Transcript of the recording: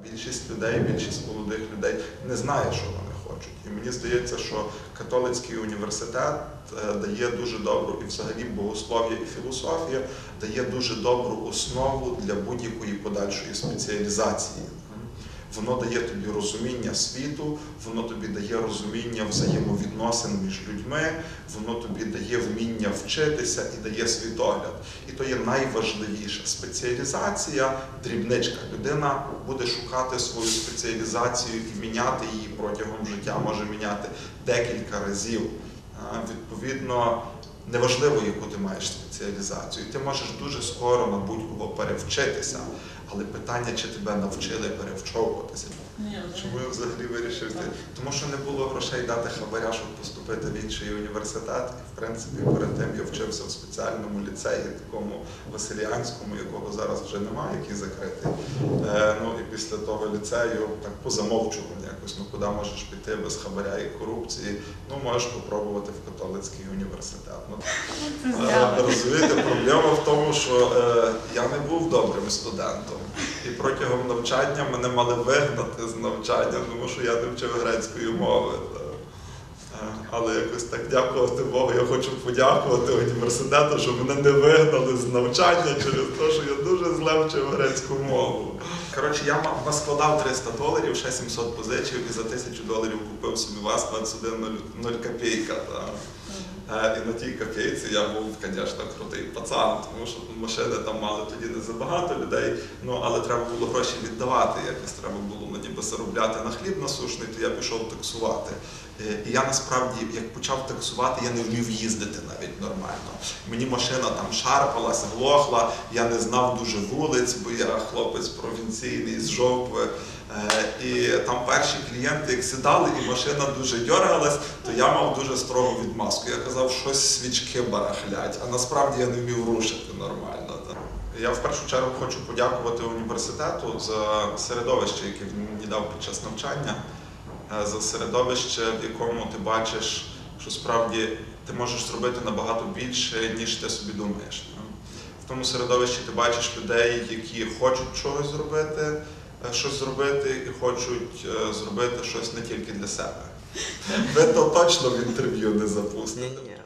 Більшість людей, більшість молодих людей не знає, що вони хочуть. І мені здається, що католицький університет дає дуже добру, і взагалі богослов'я і філософія дає дуже добру основу для будь-якої подальшої спеціалізації. Воно дає тобі розуміння світу, воно тобі дає розуміння взаємовідносин між людьми, воно тобі дає вміння вчитися і дає світогляд. І то є найважливіша спеціалізація, дрібничка. Людина буде шукати свою спеціалізацію і міняти її протягом життя, може міняти декілька разів. Відповідно, неважливо, яку ти маєш спеціалізацію. Ти можеш дуже скоро на будь-кого перевчитися, але питання, чи тебе навчили перевчовуватися. Чому я взагалі вирішив йти? Тому що не було грошей дати хабаря, щоб поступити в інший університет. І, в принципі, перед тим я вчився в спеціальному ліцеї, такому Василіанському, якого зараз вже немає, який закритий. І після того ліцею так по замовчуванню якось, куди можеш піти без хабаря і корупції, можеш спробувати в католицький університет. Розумієте, проблема в тому, що я не був добрим студентом. І протягом навчання мене мали вигнати з навчання, тому що я не вчив грецької мови. Але якось так, дякувати Богу, я хочу подякувати університету, що мене не вигнали з навчання через те, що я дуже зле вчив грецьку мову. Коротше, я наскладав $300, ще 700 позичив і за $1000 купив собі ВАЗ-21 копійка. І на тій копійці я був, звісно, крутий пацан, тому що машини там мали тоді не забагато людей, але треба було гроші віддавати, якось треба було ніби заробляти на хліб насущний, то я пішов таксувати. І я насправді, як почав таксувати, я не вмів їздити навіть нормально. Мені машина там шарпалась, глохла, я не знав дуже вулиць, бо я хлопець провінційний з Жовкви. І там перші клієнти, як сідали, і машина дуже дьоргалась, то я мав дуже строгу відмазку. Я казав, щось свічки барахлять, а насправді я не вмів рушити нормально. Я в першу чергу хочу подякувати університету за середовище, яке він мені дав під час навчання, за середовище, в якому ти бачиш, що справді ти можеш зробити набагато більше, ніж ти собі думаєш. В тому середовищі ти бачиш людей, які хочуть щось зробити і хочуть зробити щось не тільки для себе. Ви то точно в інтерв'ю не запустите.